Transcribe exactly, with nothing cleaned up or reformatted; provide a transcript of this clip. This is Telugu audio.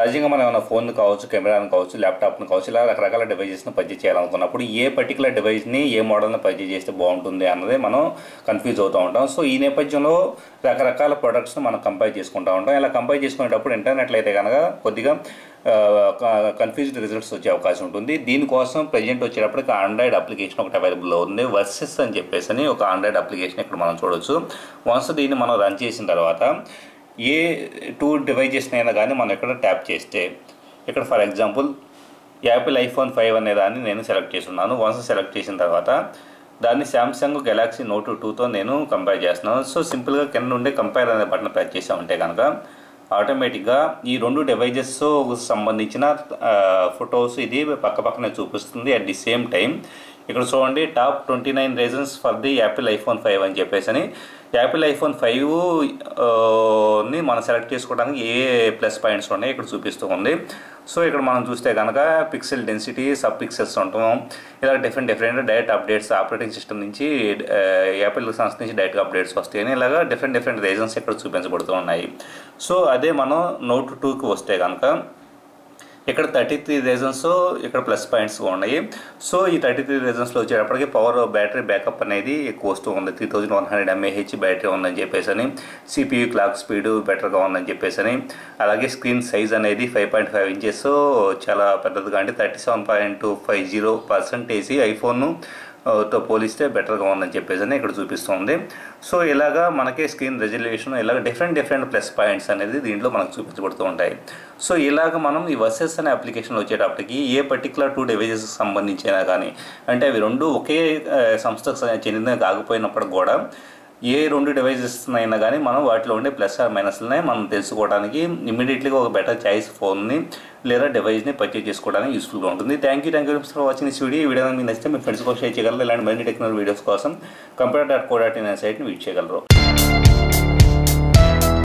సహజంగా మనం ఏమైనా ఫోన్ కావచ్చు, కెమెరాను కావచ్చు, ల్యాప్టాప్ను కావచ్చు, ఇలా రకరకాల డివైజెస్ని పర్చేజ్ చేయాలనుకున్నప్పుడు ఏ పర్టికులర్ డివైస్ని ఏ మోడల్ని పర్చేజ్ చేస్తే బాగుంటుంది అన్నది మనం కన్ఫ్యూజ్ అవుతూ ఉంటాం. సో ఈ నేపథ్యంలో రకరకాల ప్రొడక్ట్స్ని మనం కంపేర్ చేసుకుంటూ ఉంటాం. ఇలా కంపేర్ చేసుకునేటప్పుడు ఇంటర్నెట్లో అయితే కనుక కొద్దిగా కన్ఫ్యూజ్డ్ రిజల్ట్స్ వచ్చే అవకాశం ఉంటుంది. దీనికోసం ప్రజెంట్ వచ్చేటప్పటికి ఆండ్రాయిడ్ అప్లికేషన్ ఒకటి అవైలబుల్లో ఉంది, వర్సెస్ అని చెప్పేసి అని ఒక ఆండ్రాయిడ్ అప్లికేషన్ ఇక్కడ మనం చూడొచ్చు. వన్స్ దీన్ని మనం రన్ చేసిన తర్వాత ఏ టూ డివైజెస్ని అయినా కానీ మనం ఇక్కడ ట్యాప్ చేస్తే ఇక్కడ for example Apple iPhone five అనే దాన్ని నేను సెలెక్ట్ చేస్తున్నాను. వన్స్ సెలెక్ట్ చేసిన తర్వాత దాన్ని శాంసంగ్ గెలాక్సీ నోట్ టూతో నేను కంపేర్ చేస్తున్నాను. సో సింపుల్గా కింద నుండి కంపేర్ అనే బటన్ ప్రెస్ చేసామంటే కనుక ఆటోమేటిక్గా ఈ రెండు డివైజెస్ సంబంధించిన ఫొటోస్ ఇది పక్క పక్కనే చూపిస్తుంది. అట్ ది సేమ్ టైం ఇక్కడ చూడండి top twenty nine reasons for the Apple iPhone five అని చెప్పేసి అని యాపిల్ ఐఫోన్ ఫైవ్ ని మనం సెలెక్ట్ చేసుకోవడానికి ఏ ప్లస్ పాయింట్స్ ఉన్నాయి ఇక్కడ చూపిస్తూ ఉంది. సో ఇక్కడ మనం చూస్తే కనుక పిక్సెల్ డెన్సిటీ, సబ్ పిక్సెల్స్ ఉంటాం, ఇలా different different direct updates operating system నుంచి యాపిల్ సంస్థ నుంచి డైరెక్ట్గా అప్డేట్స్ వస్తాయని ఇలాగా డిఫరెంట్ డిఫరెంట్ రీజన్స్ ఇక్కడ చూపించబడుతూ ఉన్నాయి. సో అదే మనం నోట్ టూకి వస్తే కనుక ఇక్కడ థర్టీ త్రీ రీజన్స్ ఇక్కడ ప్లస్ పాయింట్స్ ఉన్నాయి. సో ఈ థర్టీ త్రీ రీజన్స్లో వచ్చేటప్పటికి పవర్ బ్యాటరీ బ్యాకప్ అనేది ఎక్కువ వస్తూ ఉంది, three thousand one hundred mAh battery ఉందని చెప్పేసి అని, సిపియూ క్లాక్ స్పీడ్ బెటర్గా ఉందని చెప్పేసి అని, అలాగే స్క్రీన్ సైజ్ అనేది ఫైవ్ పాయింట్ ఫైవ్ ఇంచెస్ చాలా పెద్దదిగా అంటే thirty seven point five zero percentage iPhone తో పోలిస్తే బెటర్గా ఉందని చెప్పేసి అని ఇక్కడ చూపిస్తుంది. సో ఇలాగా మనకి స్క్రీన్ రెజల్యూషన్ ఇలాగ డిఫరెంట్ డిఫరెంట్ ప్లస్ పాయింట్స్ అనేది దీంట్లో మనకు చూపించబడుతూ ఉంటాయి. సో ఇలాగ మనం ఈ వర్సెస్ అనే అప్లికేషన్ వచ్చేటప్పటికి ఏ పర్టికులర్ టూ డివైజెస్కి సంబంధించినా కానీ అంటే అవి రెండు ఒకే సంస్థకు చెందినవి కాకపోయినప్పుడు కూడా ఏ రెండు డివైజెస్ అయినా కానీ మనం వాటిలో ఉండే ప్లస్ ఆర్ మైనస్లనే మనం తెలుసుకోవడానికి ఇమీడియట్లీగా ఒక బెటర్ చాయిస్ ఫోన్ని లేదా డివైస్ని పర్చేజ్ చేసుకోవడానికి యూస్ఫుల్గా ఉంటుంది. Thank you thank you for watching this video. ఈ వీడియో మీకు నచ్చితే మీ ఫ్రెండ్స్ కూడా షేర్ చేయగలరు. ఇలాంటి మరిన్ని టెక్నాలజీ వీడియోస్ కోసం computer dot co dot in అనే సైట్ని విజిట్ చేయగలరు.